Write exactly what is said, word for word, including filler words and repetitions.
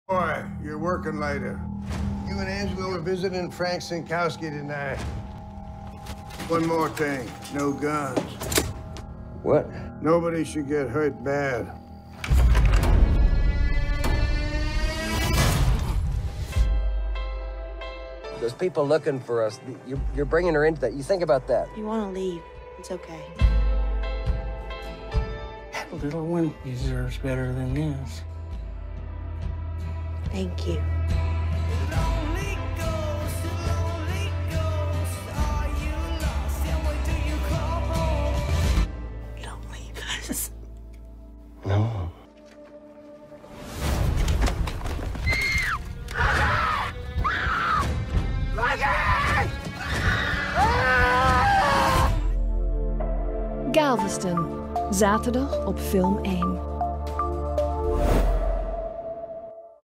Boy, you're working later. You and Angelo are visiting Frank Sinkowski tonight. One more thing, no guns. What? Nobody should get hurt bad. There's people looking for us. You're, you're bringing her into that. You think about that. You want to leave, it's okay. That little one deserves better than this. Thank you. Don't leave us. No. Galveston, zaterdag op Film één.